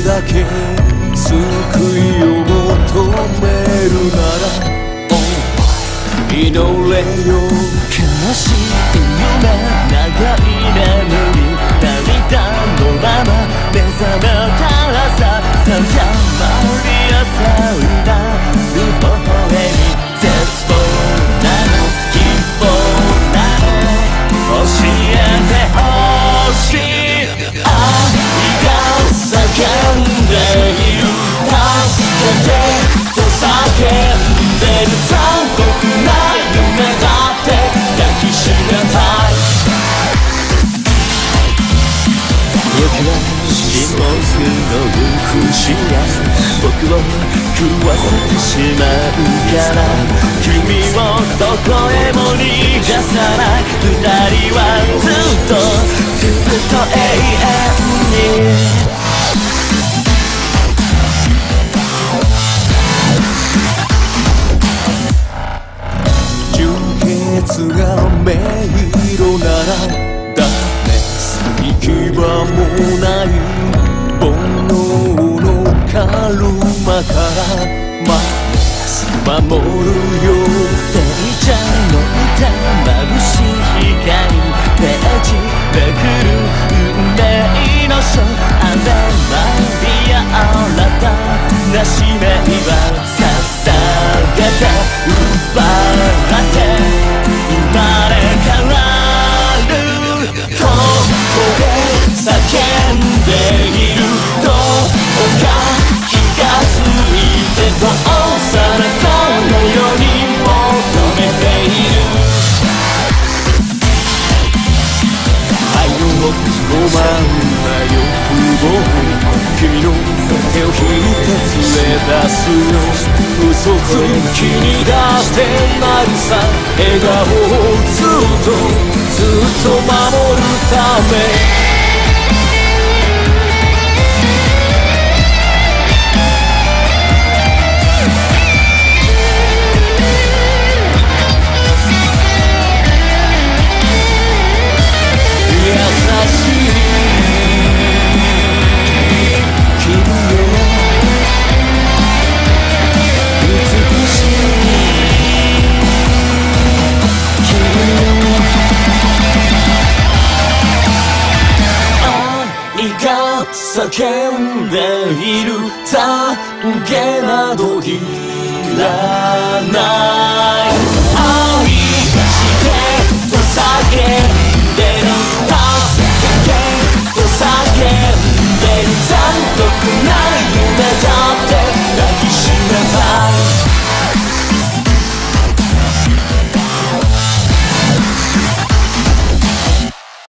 だけ救いを求めるなら祈れよ悲しい夢長い眠り涙のまま目覚めたらささやまり朝うなる微笑み絶望なの希望なの教えてほしい愛が叫んでいる助けてと叫んでる残酷な夢だって抱きしめたい僕は沈黙の福祉や僕を食わせてしまうから君をどこへも逃がさない二人はずっと永遠にが迷路ならダメ行き場もない煩悩のカルマから守るよ聖ちゃんの歌眩しい光ページめくる運命の書アレマリア新たな使命は捧げて奪って生まれ変わるここで叫んでいるどうか気がついてどうされこの世に求めている愛をごまんな欲望君の手を引いて連れ出すよ嘘つきにだってなるさ笑顔をずっと守るため叫んでいる懺悔などいらない